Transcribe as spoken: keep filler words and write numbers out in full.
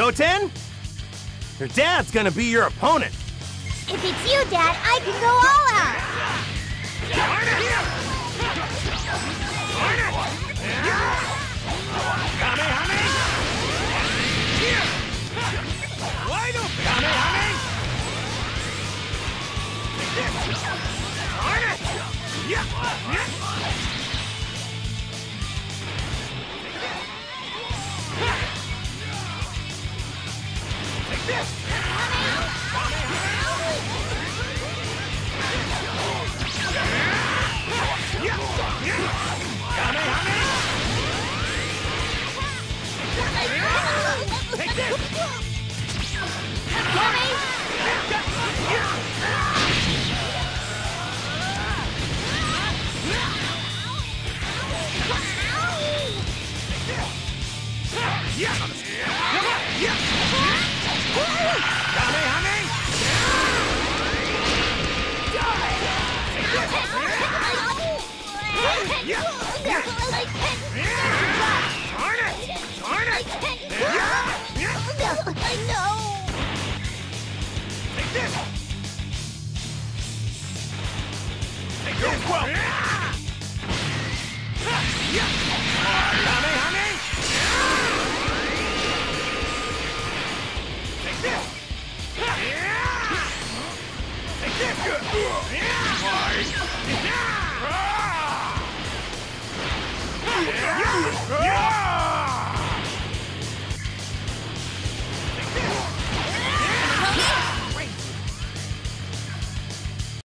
Goten? Your dad's gonna be your opponent. If it's you, Dad, I can go all out. Wide open! Take this! Take this! I know. Take this! Take this! Well! Kamehame! Take this! Take this!